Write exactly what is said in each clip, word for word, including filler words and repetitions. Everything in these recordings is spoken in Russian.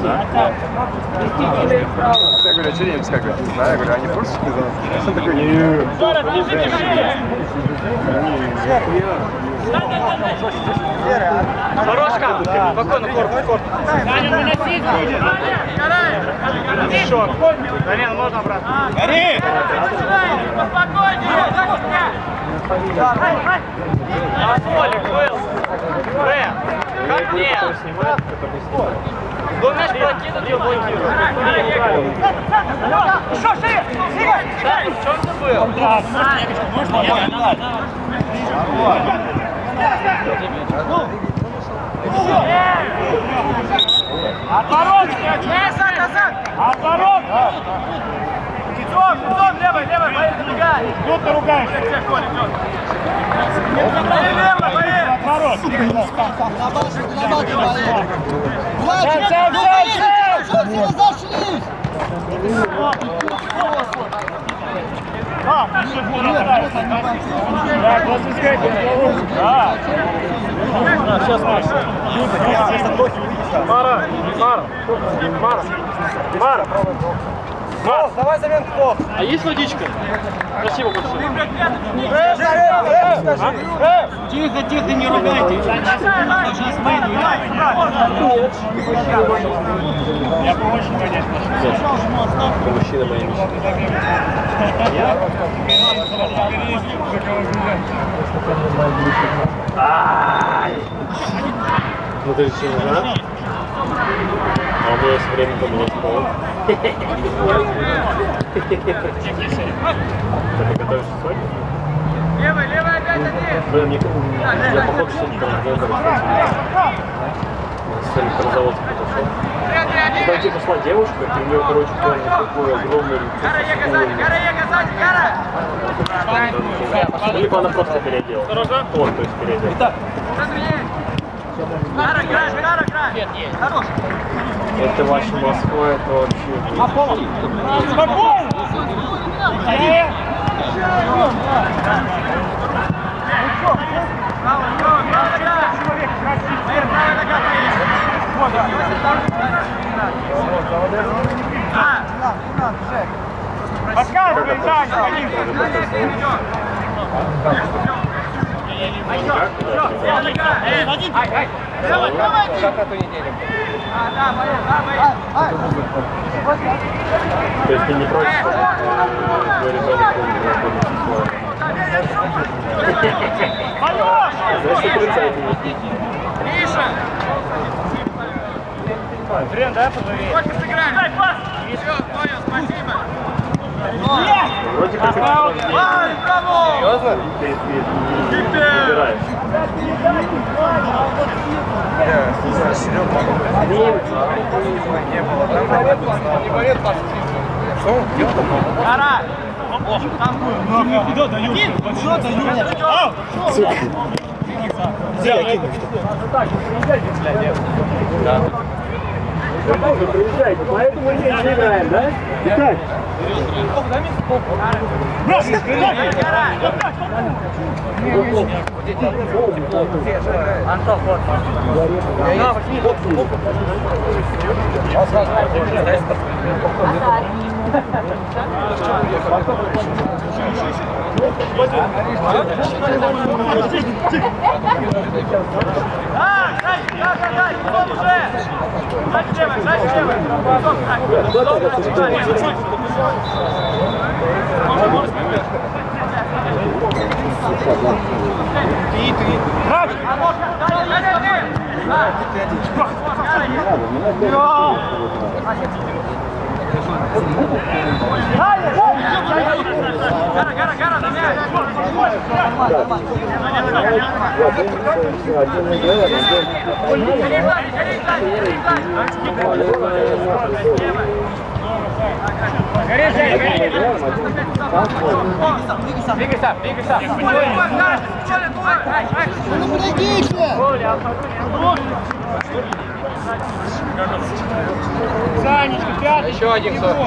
Я говорю, а что не выскакивает? Не знаю, я говорю, они просто сказали. Он такой, нет. Хорошка! Спокойно, корпус, корпус. Шок. Данил, можно обратно. Гори! А Толик был. Фред, как мне? Был мяч прокинут, ее блокируют. Что, шире? Шире! В чем ты был? Можно я надо? Отворот! Назад, назад! Отворот! Идем, идем, левой, левой, поехали, добегай! Тут ты ругаешься. Левой, поехали! Отворот! Влад, Сам, сам, сам, что все разошлись? А, ты что, да, просто сказать, да. Да, сейчас, Маша. Мара, Мара, Мара, Мара. Мара, давай заменку плохо. А есть водичка? Спасибо большое. Тихо, тихо, не ругайте. Сейчас выйду. Я помощник, конечно. Мужчина моя мечта. Ну ты же еще не жена? А у меня все время поменять пол. Ты готовишься сегодня? Левый, левый, опять один. Блин, мне я похож сегодня по разговору. Сегодня по заводу подошел. Там типа шла девушка, и у нее, короче, прям такое огромное лицо. Гара, ега сзади, гара, ега сзади, гара! Либо она просто переоделась. Осторожно. Вот, то есть переоделась. Гара, гара, гара, гара! Нет, есть. Хорош! Это ваша Москва, это вообще... А пол! Спокойно! Скорее! Право, право, право нога! Правая нога поедет! Подсказывай, Жак, конечно! Как эту неделю? То есть ты не против, что твой ребенок будет знаешь, что отрицательно? Миша! Брен, дай пожалей. Сколько сыграем? Дай пас! Все, понял, спасибо! Вроде как это Ай, браво! Серьезно? ты не выбираешь. Не было, там не болит пас. Что он делал? Гара! Куда дают? Куда дают? Ау! Сука. Да. Вы приезжаете, поэтому мы здесь играем, да? Итак. Брось! Антон, вот. На, возьми. А, дай, дай, дай, дай, вот уже! Дай левой, дай левой! Ты, ты. Брать! Дай, дай, дай! Гара, гара, гара, на мяч! Двигайся, двигайся! Ну напрягися! Санечка, пятый! Еще один кто?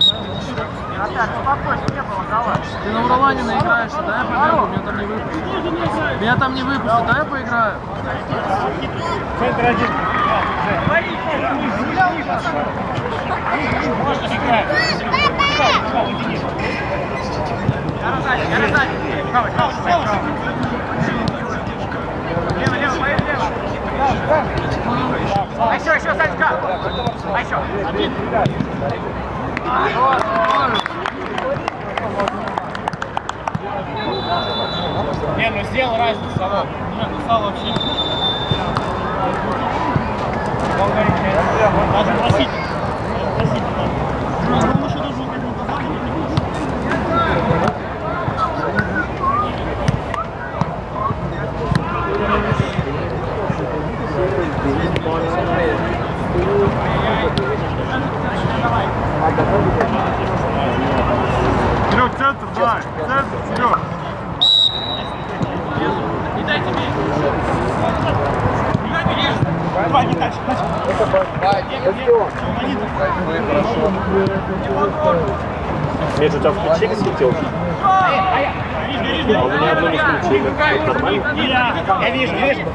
Ты на Уралане наиграешься, да? Я понял, у меня там не выпустит. Меня там не выпустят, да я поиграю? Центр один. Можно играть. Я сзади, я сзади. Правый, правый, правый. Лево, лево, поедем, лево. А еще, еще, Санечка. А еще. Один. Не, ну сделал разницу, Салон. Нет, ну Сал вообще. Даже просить. Просить надо. Он еще даже Серег, центр, давай. Центр, Серег. Не дайте мне. Давай, не дальше. Между у тебя включили светил? А у меня одно не включили. Нормально? Я вижу, я вижу.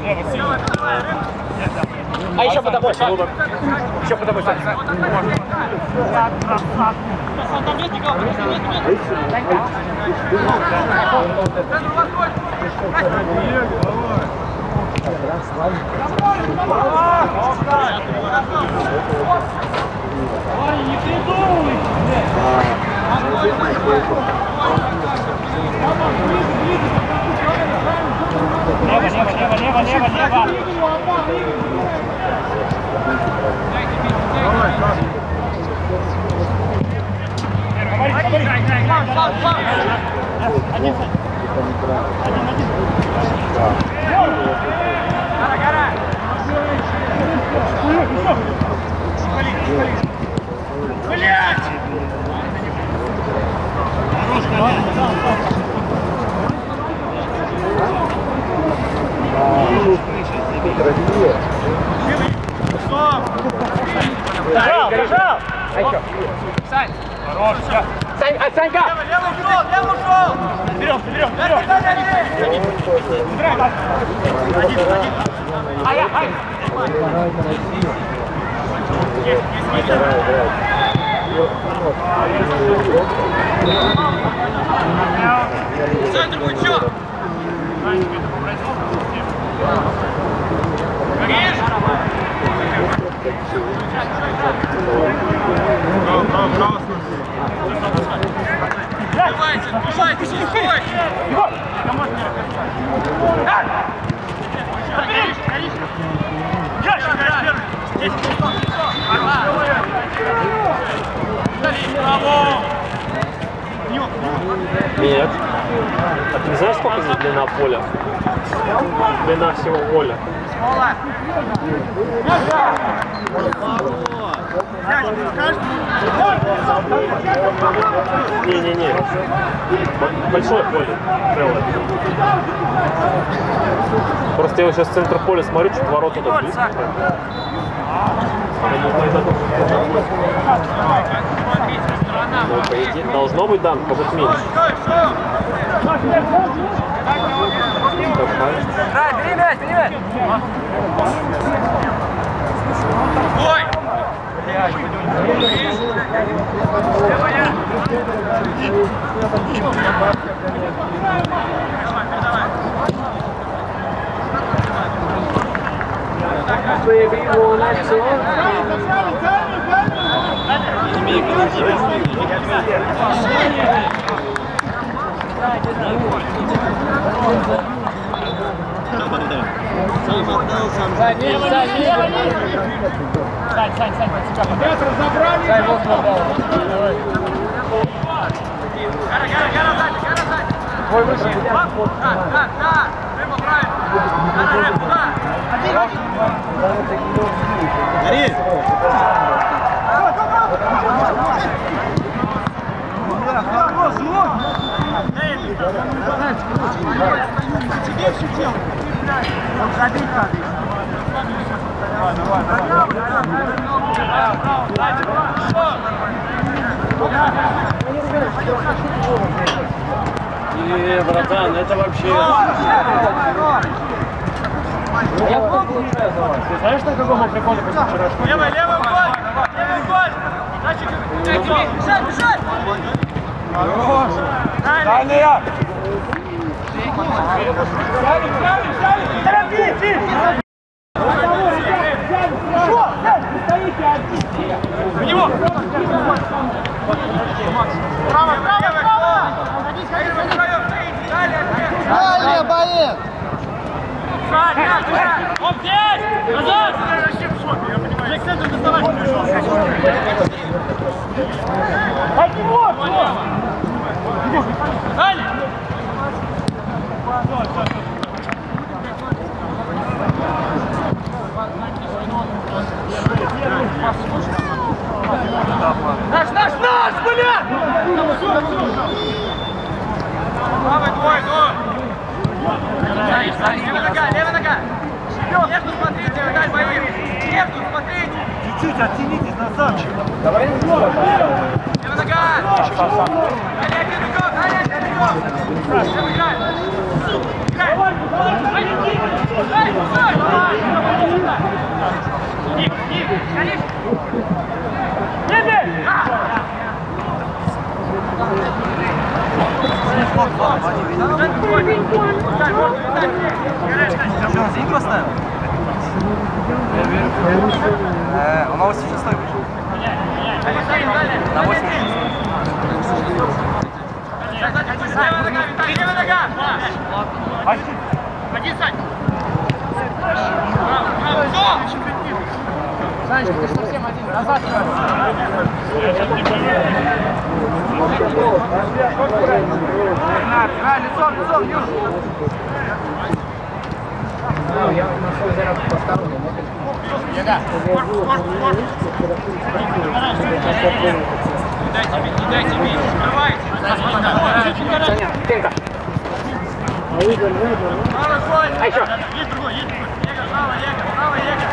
А еще подобой, еще подобой. Там нет никого, нет, нет, нет. Парень, не придумывай! Лево, лево, лево, лево, лево, лево! Один, один, один. Гора, гора! Блять! Бежал, бежал! Сань! Хорош, Сань, а Санька! Левый ушел, левый ушел! вперед, вперед, вперед! Один, один, один! Ай, ай! Есть, есть, есть! Центр будет что? Раньше это попросил. Горишь? Давайте, бежайте, не стой! Егор, помочь мне рассказать. Горишь, горишь! Я сейчас горишь первый! Здесь! Браво! Нет. А ты не знаешь, сколько здесь длина поля? Длина всего поля. Смола! Не-не-не. Большое поле. Целое. Просто я сейчас в центр поля смотрю, что ворота тут близко. Ну, по идее, должно быть, да, может меньше. Дай, бери мяч, бери мяч! Ой! Левая! Сань, Сань, Сань, сейчас разобрали. Сань, вот попал. Гора, гора, гора сзади, гора сзади! Ой, выше! Да, да, да! Рыба, правильно! Гора, рыба, куда? Гори! Тебе все дело! Он ходить надо! Давай, давай, давай! И, братан, это вообще... Ты знаешь, на каком он приколе после вчерашнего? Левый, левый гол! Левый гол! Дальше, бежать, бежать! Хорош! Дальняя! Взяли, взяли, взяли! Торопитесь! В него! Право, право, право! Далее, боец! Он здесь! Назад! Я к центру доставать пришел. От него! Далее! Наш, наш, наш, блядь! Правый твой, ну! Левая нога, левая нога! Нефту смотрите, дай боим! Нефту смотрите! Чуть-чуть оттянитесь назад. Левая нога! Гони один игрок, гони один игрок! Левый играй! Играй! Дай, стой! Ник, Ник, гони! Еби! Зим поставил? Он на восемьдесят шестой вышел. На восемьдесят шестой. Левая нога, Виталий, левая нога! Ходи, Сань! Санечка, ты же совсем один, назад! Играй, лицом, лицом, Юр! Я нашел зарядку посторонним. Еда! Не дайте бить, не дайте бить! Открывайте! Пенка. А еще! Есть другой, есть другой! Ега, право, Ега, право, Ега!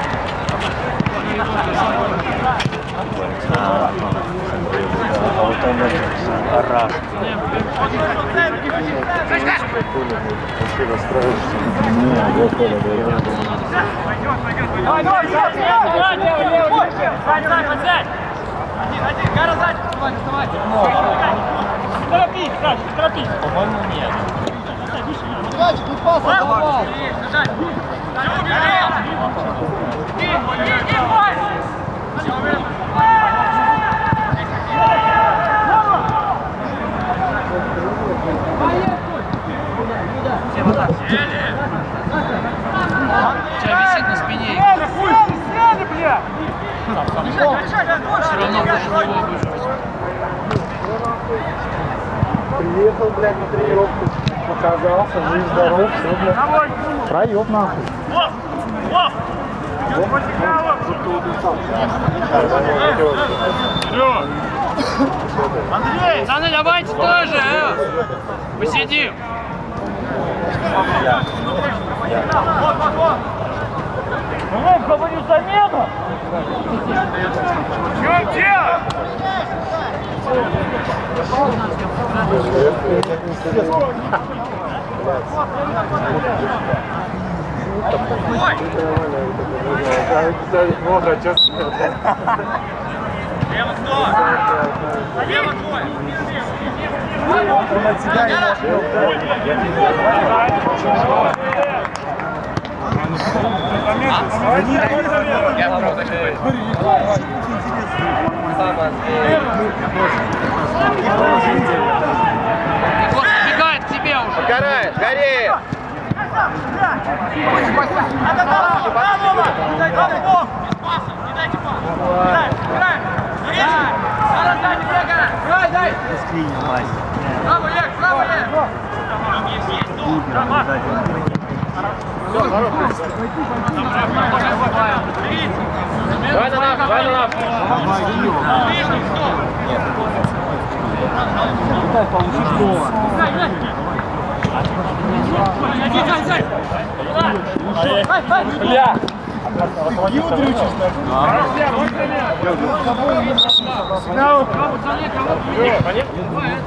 А вот он араб. Вообще расстроишься. Не, вот он, да. Давай, давай, давай, левый, левый, Сань, Сань, подсядь! Один, один, Гара сзади, вставай, вставай! Не торопись, Сань, не торопись! По-моему, нет. Мальчик, не пас отдавай! Есть, держать! Все, убежал! Иди, иди, иди, бой! Все, убежал! Тебя висит на спине. Сели, хуй! Сели, бля! Все равно будешь его выживать. Приехал, блядь, на тренировку. Показался, жив, здоров, все, блядь. Проеб нахуй. О! О! Андрей, Саня, давайте тоже, э? Посидим. Вот, вот, вот! Ну, говорю, замена! Что делать? Ой! Много, честно. Лево кто? Лево твой! Я правда Вот убегает к тебе уже. Горает, горит! Надо дальше, Павлова! Не дайте пас! Не дайте пас! Играй, играй! Играй! Зараз дай, не играй! Играй, дай! Браво, Ек, браво, Ек! Есть, есть, ну! Давай на нас, давай на нас! Бля!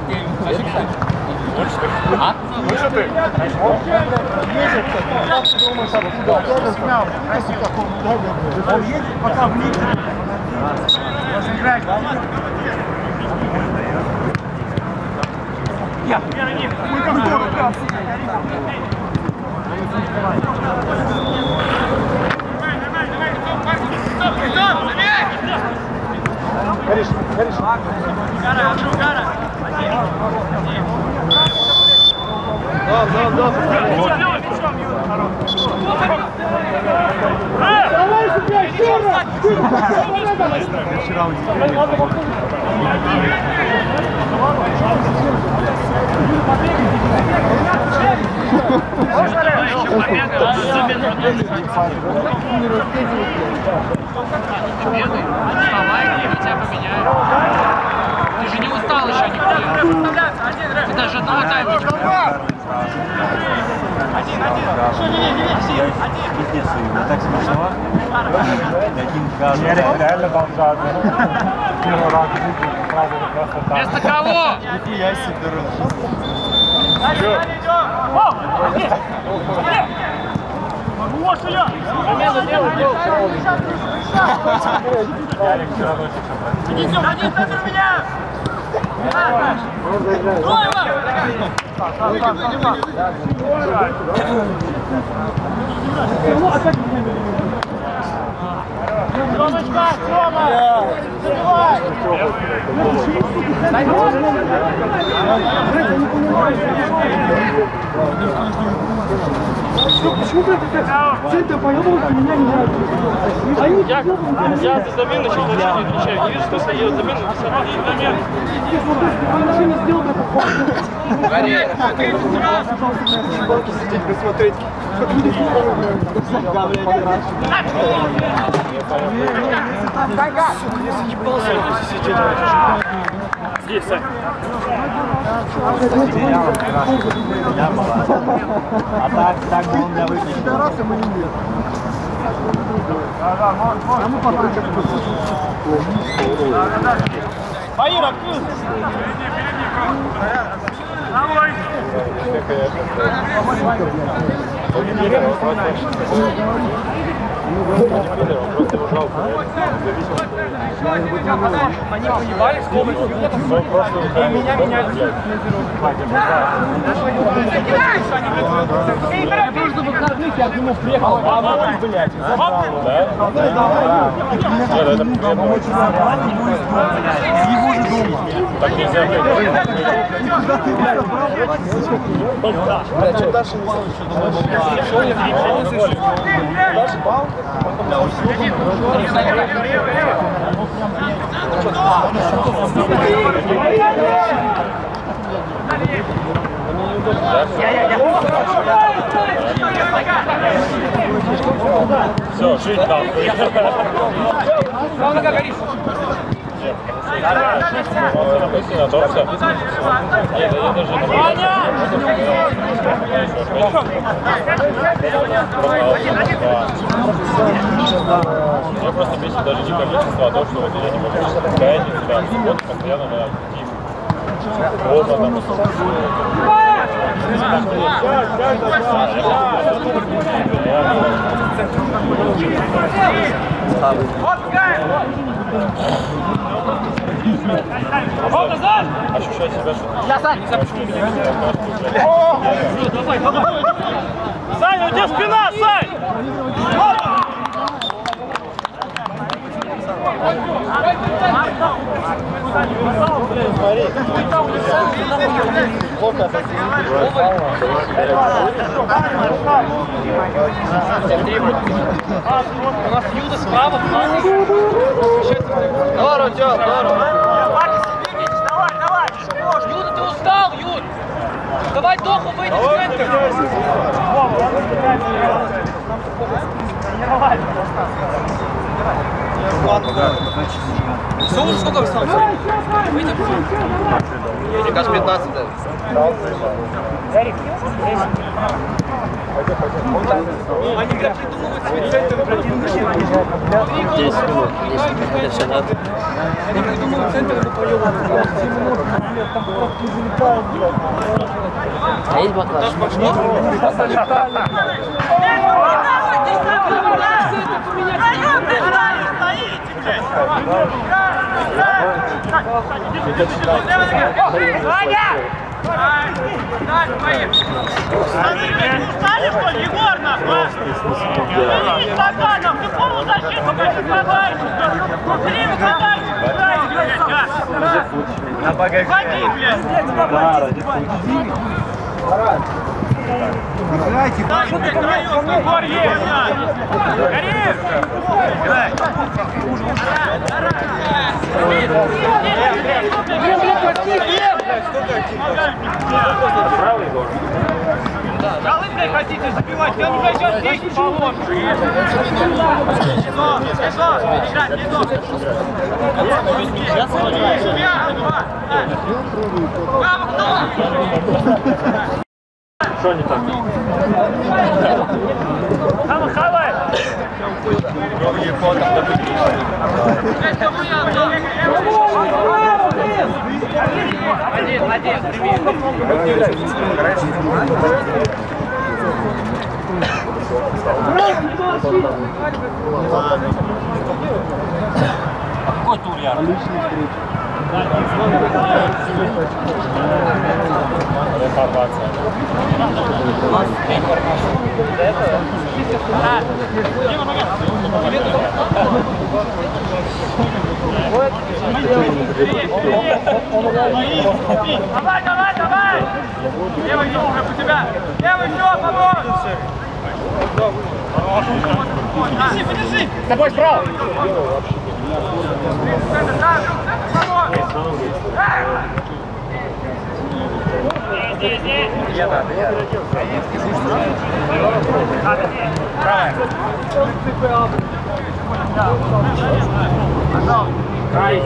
Выше ты? Он едет, пока вниз. Разыграть. Я. Горишь, горишь. Гара, Андрю, Гара. Да, да, да. Давай сюда, еще раз! Ты же не устал еще никто. Ты даже одного тайма. Один, один. Что, не, не, не, все. Один. Так смешно. Я реально бомжатный. Первый раз в жизни сразу просто так. Вместо кого? Я себе Дальше, дальше идем. Вот, Илья! Замену делай, делай! Идите, один центр меня! Тёмочка, Тёма! Забивай! Почему ты так центр поехал, а меня не нравится? Я, я за замену сейчас вообще не отвечаю. Не вижу, что если я замену, то сама не замену. Ты не сделал это. Горит, тридцать раз. Сидеть, присмотреть. Здесь, Сань. А так, так бы он меня выключил. Фаир, открыл! Давай! Они поебали с комнаты. И меня меняли. Я просто в выходных я к нему приехал, а он, блядь, забрал. Давай, давай. Его же дома. Так нельзя быть. Блядь, что дальше не знаю, что думаю. Дальше бал. Все, жить там. Главное, как горишь. Обычно, то все. Нет, я даже не могу. Я просто бесит даже не количество, а то, что вот я не могу сказать себя. Вот постоянно на актив. Вот она. Ощущай себя, что... Я, Сань! Давай, давай! Саня, у тебя спина, Сань! У нас Юда справа, здорово, Тём, здорово. Давай, давай! Юда, ты устал, Юд? Давай Доху выйди в центр. Сколько, сколько встал? Выйди. Мне кажется, пятнадцать. Они как придумывают свой центр, десять минут, это все надо. Они придумывают центр, ему поёбан. А есть баклаж? Устали, что ли, Егор, нахуй? Ты стаканом, ты полузащиту, конечно, подальше. Внутри подальше, играйте, блядь. Ходи, блядь. Играйте, Егор, есть, Горит! Играй! Правый Егор? Колыбкой хотите забивать, я уже сейчас здесь положу. Лицо, лицо, бежать, лицо. Браво, кто? Что не так? Хава, хавай! Один, один, Какой тур я? Реформация. Давай, давай, давай! Левый ногу у тебя! Левый ногу, помочь! Подержи, подержи! С тобой справа! Здесь, здесь! Край.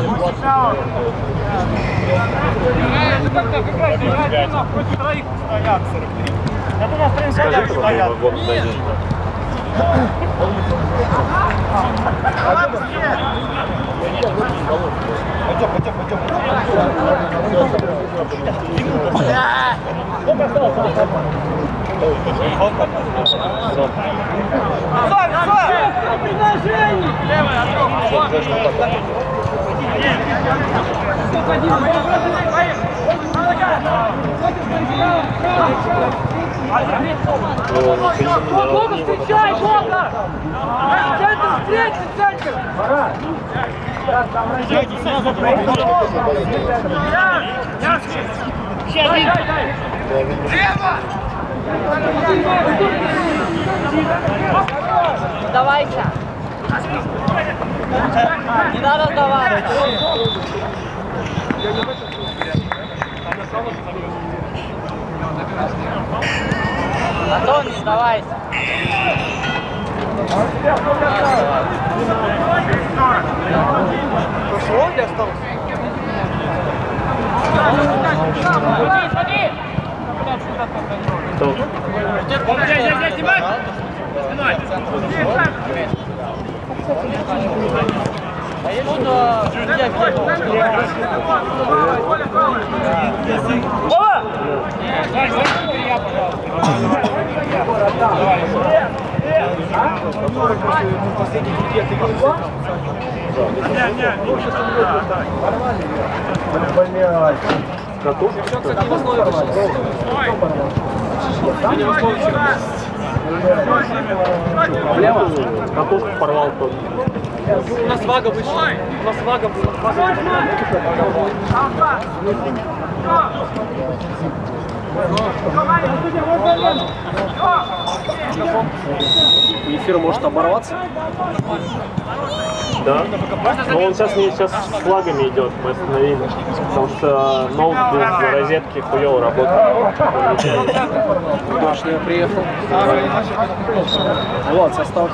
Против троих стоят сорок три. Я думал, в принципе, Скажи, кто стоят. его дойдет. Пойдем, пойдем, пойдем. Предложение! Левый, Бога встречай, Бога! Центр, встречи, центр! Сдавайся! Не надо сдаваться! Антон, не сдавайся! Пошел, я остался. Ходи, ходи! Кто? Здесь, здесь, здесь, снимай! Спиной! Проблема? Катушку порвал тот. У нас вага вышла. У нас вага была. Эфир может оборваться? Да. Но он сейчас не сейчас с флагами идет, мы остановили. Потому что ноут без розетки хуёво работает. Маш не приехал. Вот, состав.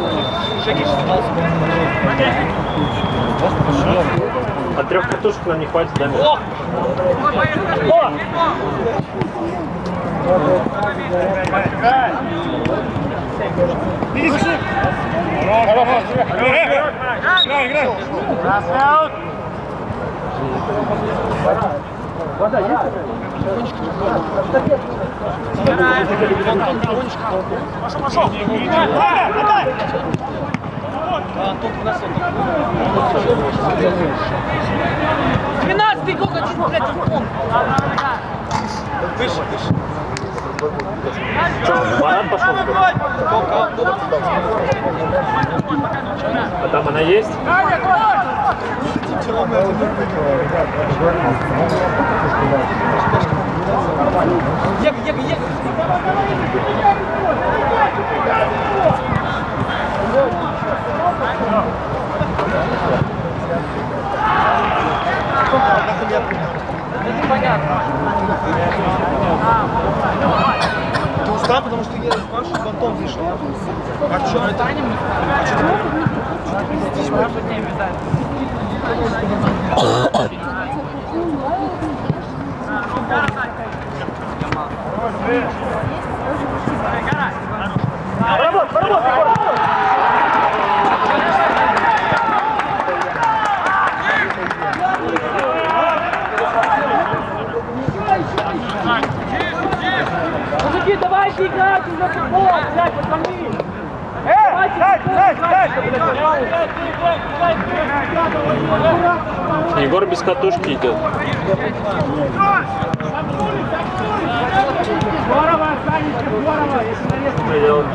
От трех катушек нам не хватит, да? О! Играй, играй. Вода есть? Пошел, пошел! Отдай! двенадцатый гол, хочу блядь, он. Выше, выше. Марат пошел. А там она есть? Ег, ег, ег. Это понятно. Ты устал, потому что я спрашиваю, что Антон пришел. А что? Это они мне? А что ты? Здесь можно не обязательно. Поработай, поработай! Мужики, давайте играйте за футбол, блядь, пацаны! Эй, дай, дай, дай! Егор без катушки идет. Здорово, Санечка, здорово! Идет.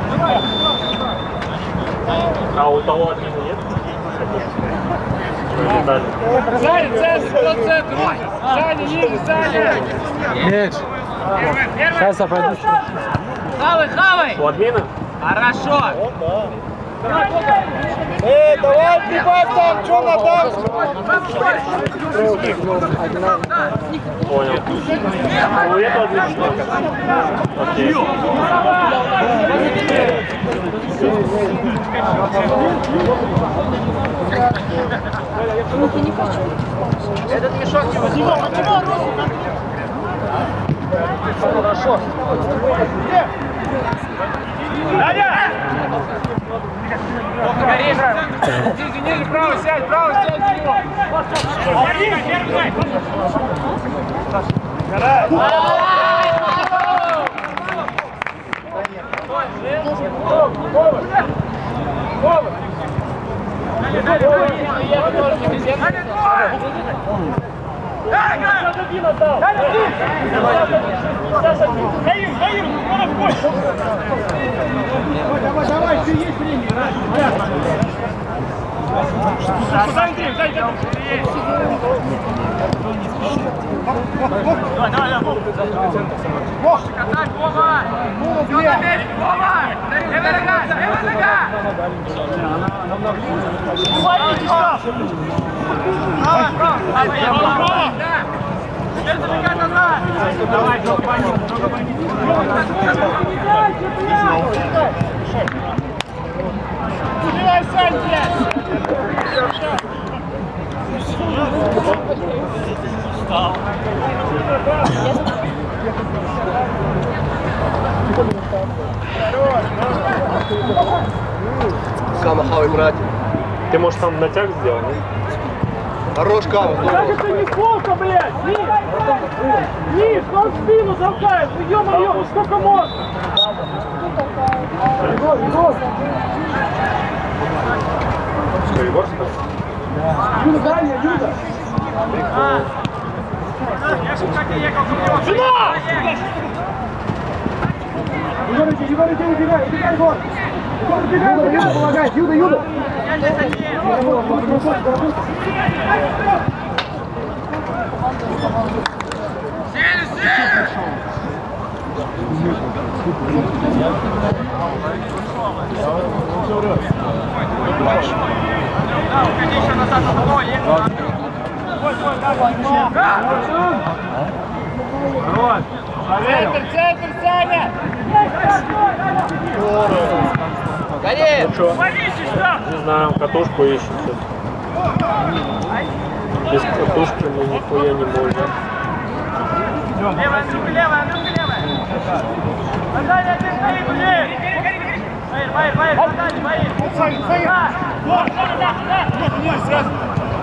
А у того отмены нет? Саня, центр, по центру! Саня, ниже, Саня! Нет. Сейчас я пойду. Хавай, хавай! У админа? Хорошо! Эй, давай прибавь там, что на дамском? Понял. У этого админа? Окей. Этот мешок не возьмет. Хорошо. Даня! Ниже, ниже, право сядь, право сядь за него! Один, первый! Даим, даим, давай, давай, еще есть время. Давай, давай, давай. Вовчик, атак, Вова! Все на месте, Вова! Левая нога, левая нога! Право, право! Право, право! Теперь забегай назад! Давай, много паники, много паники! Забивай, Сань, блядь! Встал! Кама, хавай, братья. Ты, может, там натяг сделал? Хорош, Кама. Как это не сколько, блядь? Ниш! Ниш, он спину толкает! Ну, ё-моё, ну сколько можно? Егор, Егор! Что, Егор сказал? Юда, Даня, Юда! Жена! Егор, иди, Егор, иди, убегай, убегай, Егор! Егор, убегай, Юда, Юда, помогай, Юда, Юда! Сели, сели! Да, уходи еще назад на тобой, Центр, центр, Саня! Горит! Ну что? Не знаю, катушку ищем. Без катушки мы нихуя не можем. Левая, Андрюха, левая, Андрюха, левая! Назад, один стоит, блин! Баир, Баир, Баир, назад, Баир! Саня, Саня! Вот, туда, туда! Вот, мой, сразу!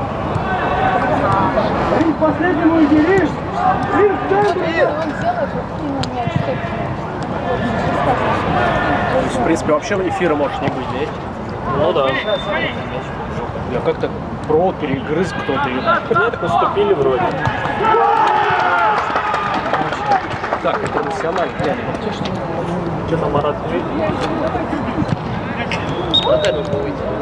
Рим, последнему иди, Рим! Рим, в центре! В принципе, вообще эфира может не быть, да? Ну да. Я как-то про перегрыз кто-то. Нет, поступили вроде. Так, это профессионально. Что там, Марат? Опять нужно выйти.